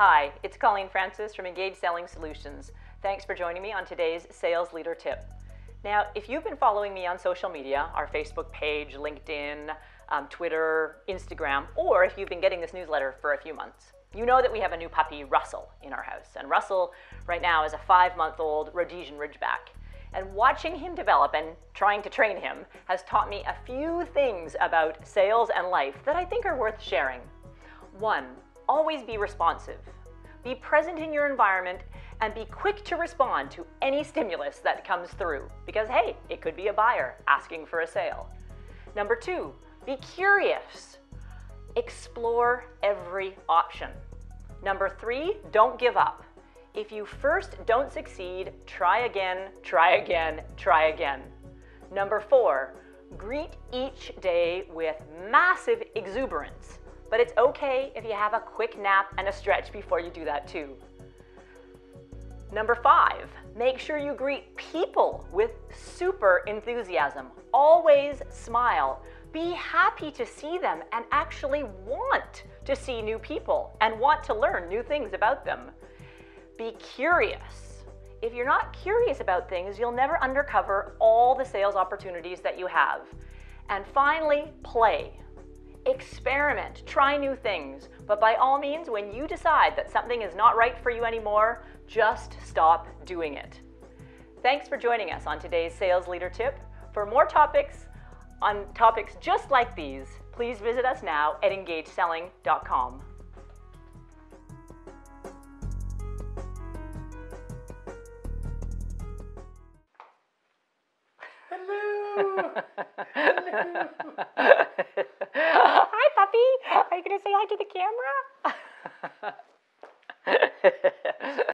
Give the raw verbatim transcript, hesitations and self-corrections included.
Hi, it's Colleen Francis from Engage Selling Solutions. Thanks for joining me on today's Sales Leader Tip. Now, if you've been following me on social media, our Facebook page, LinkedIn, um, Twitter, Instagram, or if you've been getting this newsletter for a few months, you know that we have a new puppy, Russell, in our house. And Russell, right now, is a five-month-old Rhodesian Ridgeback. And watching him develop and trying to train him has taught me a few things about sales and life that I think are worth sharing. One, always be responsive. Be present in your environment and be quick to respond to any stimulus that comes through, because hey, it could be a buyer asking for a sale. Number two, be curious. Explore every option. Number three, don't give up. If you first don't succeed, try again, try again, try again. Number four, greet each day with massive exuberance. But it's okay if you have a quick nap and a stretch before you do that too. Number five, make sure you greet people with super enthusiasm. Always smile. Be happy to see them and actually want to see new people and want to learn new things about them. Be curious. If you're not curious about things, you'll never uncover all the sales opportunities that you have. And finally, play. Experiment, try new things, but by all means, when you decide that something is not right for you anymore, just stop doing it. Thanks for joining us on today's Sales Leader Tip. For more topics on topics just like these, please visit us now at engage selling dot com. Hello. Hello. Hi, puppy. Are you going to say hi to the camera?